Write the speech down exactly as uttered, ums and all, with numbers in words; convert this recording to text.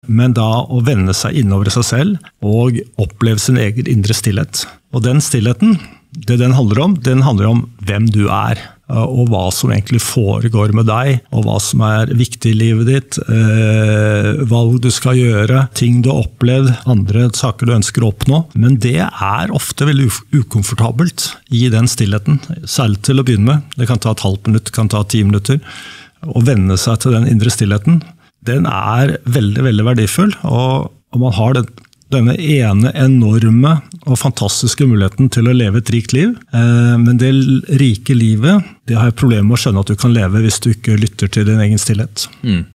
men da å vende seg innover seg selv og oppleve sin egen indre stillhet. Og den stillheten, det den handler om, den handler om hvem du er, og hva som egentlig foregår med deg, og hva som er viktig i livet ditt, eh, valg du skal gjøre, ting du har opplevd, andre saker du ønsker å oppnå. Men det er ofte veldig ukomfortabelt i den stillheten, særlig til å begynne med. Det kan ta et halvt minutt, kan ta ti minutter. Å vende seg til den indre stillheten, den er veldig, veldig verdifull, og, og man har det, denne ene enorme og fantastiske muligheten til å leve et rikt liv. Men det rike livet, det har jeg problemer med å skjønne at du kan leve hvis du ikke lytter til din egen stillhet. Mm.